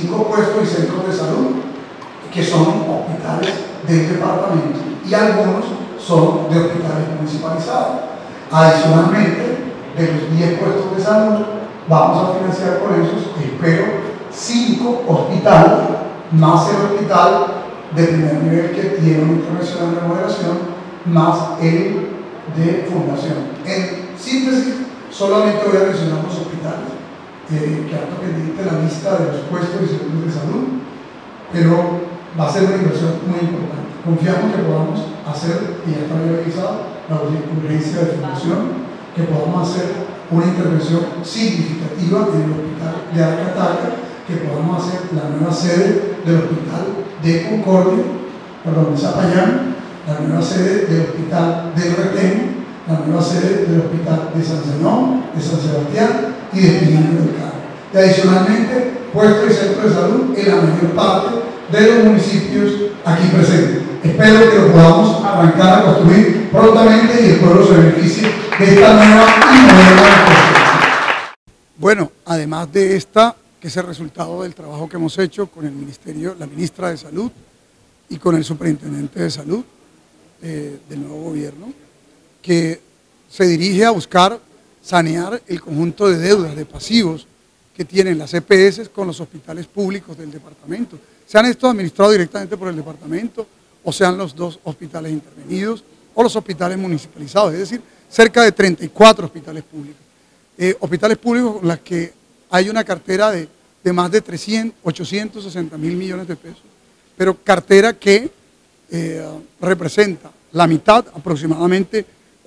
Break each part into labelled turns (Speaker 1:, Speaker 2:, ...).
Speaker 1: 5 puestos y centros de salud que son hospitales del departamento y algunos son de hospitales municipalizados. Adicionalmente, de los 10 puestos de salud, vamos a financiar con esos, espero, 5 hospitales, más el hospital de primer nivel que tiene una intervención de remodelación, más el de fundación. En síntesis, solamente voy a mencionar los hospitales, que harto pendiente la lista de los puestos y centros de salud, pero va a ser una inversión muy importante. Confiamos que podamos hacer, y ya está realizado, la urgencia de fundación, que podamos hacer una intervención significativa en el hospital de Aracataca, que podamos hacer la nueva sede del hospital de Concordia, perdón, de Zapayán, la nueva sede del hospital del Retén, la nueva sede del hospital de San Zenón, de San Sebastián y de Espinillo del Carmen. Y adicionalmente, puestos y centros de salud en la mayor parte de los municipios aquí presentes. Espero que lo podamos arrancar a construir prontamente y el pueblo se beneficie de esta nueva y moderna construcción.
Speaker 2: Bueno, además de esta, que es el resultado del trabajo que hemos hecho con el Ministerio, la Ministra de Salud y con el Superintendente de Salud del nuevo gobierno, que se dirige a buscar sanear el conjunto de deudas, de pasivos que tienen las EPS con los hospitales públicos del departamento. Sean estos administrados directamente por el departamento o sean los 2 hospitales intervenidos o los hospitales municipalizados, es decir, cerca de 34 hospitales públicos. Hospitales públicos con los que hay una cartera de más de 860 mil millones de pesos, pero cartera que representa la mitad, aproximadamente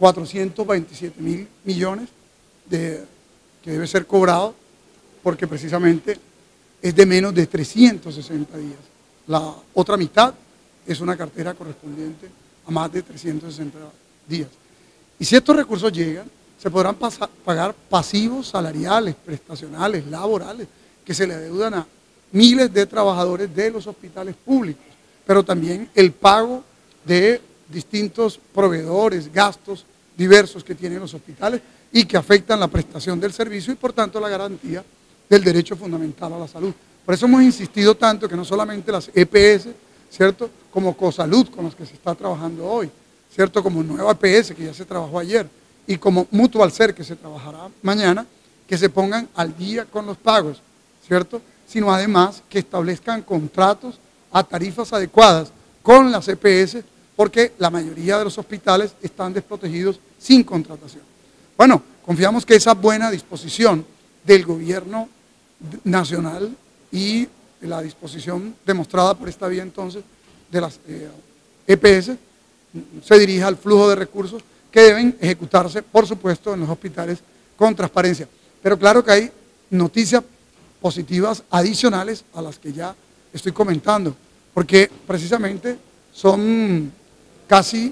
Speaker 2: 427 mil millones que debe ser cobrado porque precisamente es de menos de 360 días. La otra mitad es una cartera correspondiente a más de 360 días. Y si estos recursos llegan, se podrán pagar pasivos salariales, prestacionales, laborales, que se le adeudan a miles de trabajadores de los hospitales públicos, pero también el pago de distintos proveedores, gastos diversos que tienen los hospitales y que afectan la prestación del servicio y por tanto la garantía del derecho fundamental a la salud. Por eso hemos insistido tanto que no solamente las EPS, ¿cierto?, como Cosalud, con las que se está trabajando hoy, ¿cierto?, como Nueva EPS, que ya se trabajó ayer, y como Mutual Ser, que se trabajará mañana, que se pongan al día con los pagos, ¿cierto?, sino además que establezcan contratos a tarifas adecuadas con las EPS, porque la mayoría de los hospitales están desprotegidos sin contratación. Bueno, confiamos que esa buena disposición del gobierno nacional y la disposición demostrada por esta vía entonces de las EPS se dirija al flujo de recursos que deben ejecutarse, por supuesto, en los hospitales con transparencia. Pero claro que hay noticias positivas adicionales a las que ya estoy comentando, porque precisamente son casi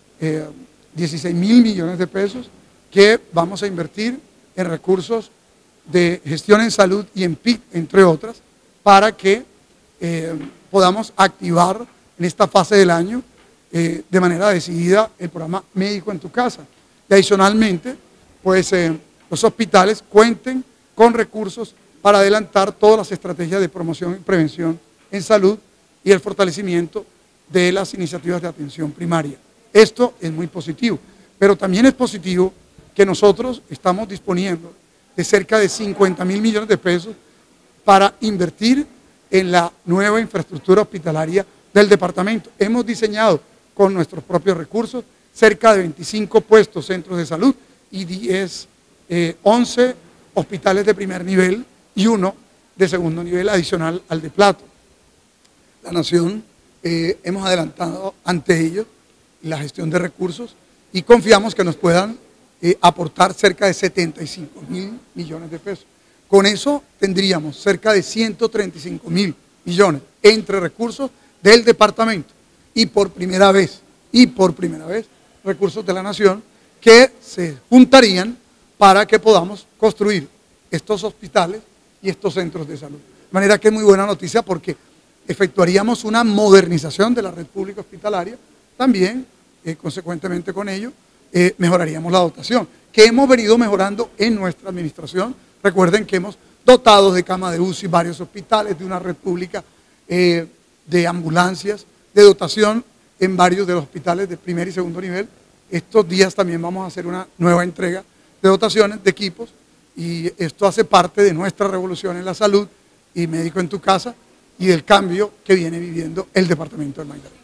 Speaker 2: 16 mil millones de pesos que vamos a invertir en recursos de gestión en salud y en PIC, entre otras, para que podamos activar en esta fase del año de manera decidida el programa Médico en tu Casa. Y adicionalmente, pues los hospitales cuenten con recursos para adelantar todas las estrategias de promoción y prevención en salud y el fortalecimiento de las iniciativas de atención primaria. Esto es muy positivo, pero también es positivo que nosotros estamos disponiendo de cerca de 50 mil millones de pesos para invertir en la nueva infraestructura hospitalaria del departamento. Hemos diseñado con nuestros propios recursos cerca de 25 puestos centros de salud y 11 hospitales de primer nivel y 1 de segundo nivel adicional al de Plato. La Nación hemos adelantado ante ellos la gestión de recursos y confiamos que nos puedan aportar cerca de 75 mil millones de pesos. Con eso tendríamos cerca de 135 mil millones entre recursos del departamento y por primera vez, recursos de la Nación que se juntarían para que podamos construir estos hospitales y estos centros de salud. De manera que es muy buena noticia porque efectuaríamos una modernización de la red pública hospitalaria, también, consecuentemente con ello, mejoraríamos la dotación, que hemos venido mejorando en nuestra administración. Recuerden que hemos dotados de cama de UCI, varios hospitales, de una red pública de ambulancias, de dotación en varios de los hospitales de primer y segundo nivel. Estos días también vamos a hacer una nueva entrega de dotaciones de equipos y esto hace parte de nuestra revolución en la salud y Médico en tu Casa y del cambio que viene viviendo el departamento del Magdalena.